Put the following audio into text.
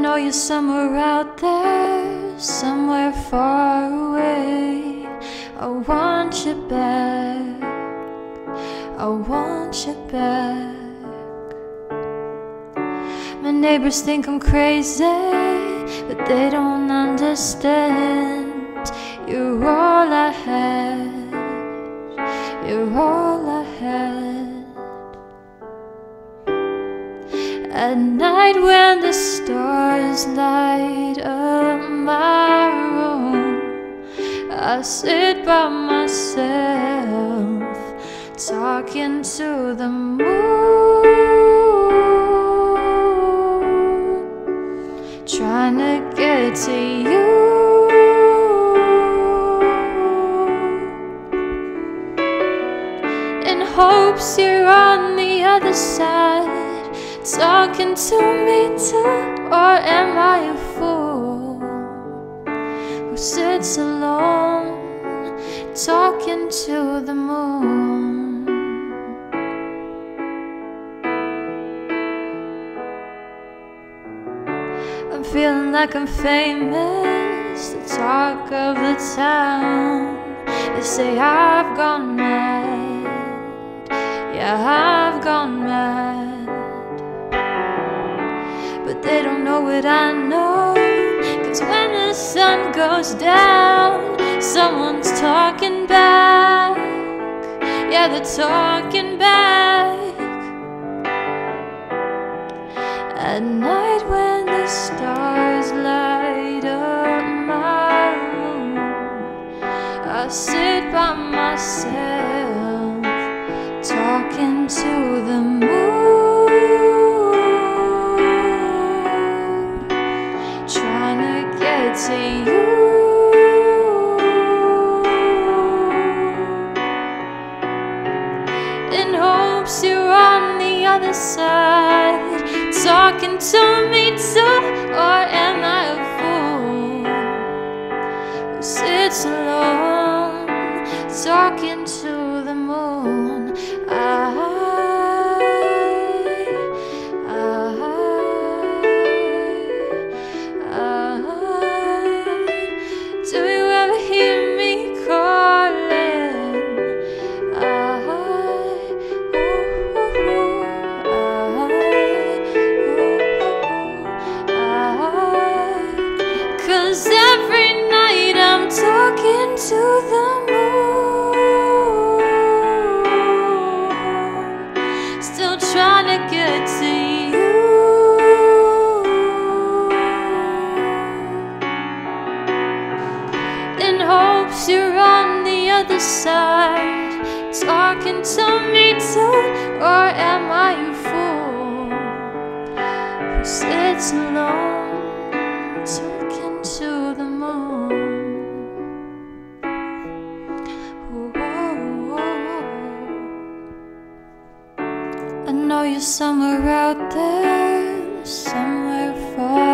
know you're somewhere out there, somewhere far away. I want you back, I want you back. My neighbors think I'm crazy, but they don't understand. You're all I had, you're all I had. At night when the stars light up my room, I sit by myself, talking to the moon, trying to get to you. In hopes you're on the other side, talking to me too. Or am I a fool who sits alone, talking to the moon? I'm feeling like I'm famous, the talk of the town. They say I've gone mad, yeah, I've gone mad. But they don't know what I know, 'cause when the sun goes down, someone's talking back. Yeah, they're talking back. At night when the stars light up my room, I sit by myself, talking to the moon, trying to get to you. In hopes you're on the other side, talking to me too. Or am I a fool who sits alone, talking to the moon? Do you ever hear me calling? Cause every night I'm talking to the moon, still trying to get to you. In hopes you're on the other side, talking to me too. Or am I a fool who sits alone, talking to the moon? I know you're somewhere out there, somewhere far